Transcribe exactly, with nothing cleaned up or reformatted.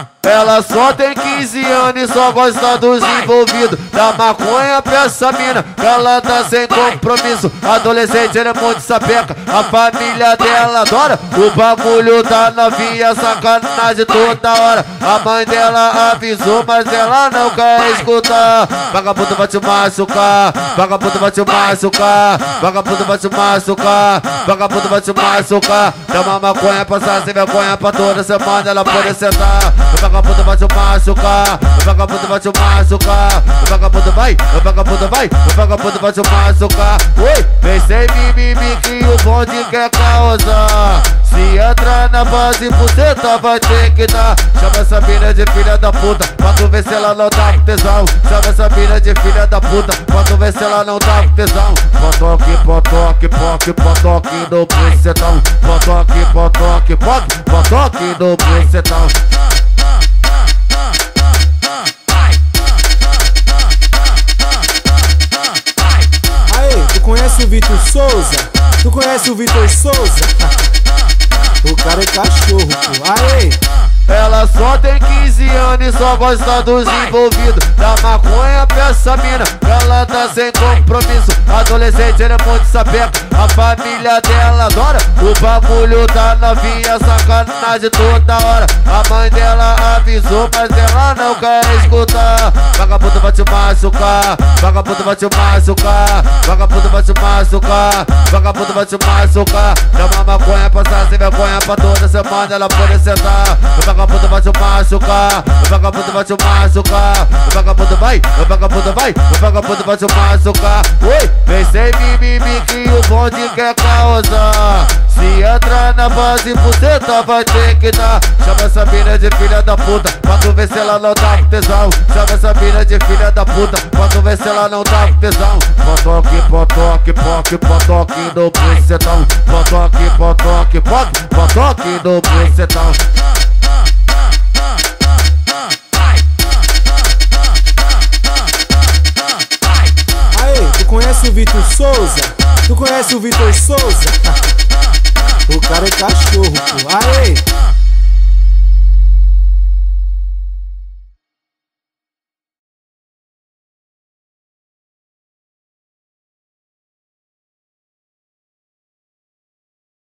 Ela só tem quinze anos e só gosta dos envolvidos. Dá maconha pra essa mina, ela tá sem compromisso. Adolescente, ela é muito sapeca, a família dela adora. O bagulho tá novinha, sacanagem toda hora. A mãe dela avisou, mas ela não quer escutar. Vagabundo vai te machucar, vagabundo vai te machucar, vagabundo vai te machucar, vagabundo vai te machucar. Dá uma maconha pra passar sem vergonha pra toda semana ela pode sentar. O vagabundo vai te machucar, o vagabundo vai te machucar, o vagabundo vai, o vagabundo vai, o vagabundo vai te machucar. Oi, vem sem mimimi que o bonde quer causar. Se entrar na base, buceta vai ter que dar. Chama essa mina de filha da puta, pra tu ver se ela não tá com tesão. Chama essa mina de filha da puta, pra tu ver se ela não tá com tesão. Potoque, potoque, poque, potoque no bucetão. Potoque, potoque, poque, potoque no bucetão. Tu conhece o Vitor Souza? Tu conhece o Vitor Souza? O cara é cachorro, pô. Aê! Ela só tem quinze anos e só gosta dos envolvidos. Dá maconha pra essa mina, ela tá sem compromisso. Adolescente, ela é muito sapeca, a família dela adora. O bagulho tá novinha, sacanagem toda hora. A mãe dela avisou, mas ela não quer escutar. Vagabundo vai te machucar, vagabundo vai te machucar, vagabundo vai te machucar, vagabundo vai te machucar. Dá uma maconha pra passar sem vergonha pra toda semana ela pode sentar. O vagabundo vai te machucar, o vagabundo vai te machucar, o vagabundo vai, o vagabundo vai, o vagabundo vai te machucar. Oi, vem sem mimimi que o bonde quer causar. Se entrar na base, buceta vai ter que dar. Chama essa mina de filha da puta, pra tu ver se ela não tá com tesão. Chama essa mina de filha da puta, pra tu ver se ela não tá com tesão. Potoque, potoque, poque, potoque no bucetão. Potoque, potoque, poque, potoque no bucetão. Tu conhece o Vitor Souza? Tu conhece o Vitor Souza? O cara é cachorro, pô. Aê!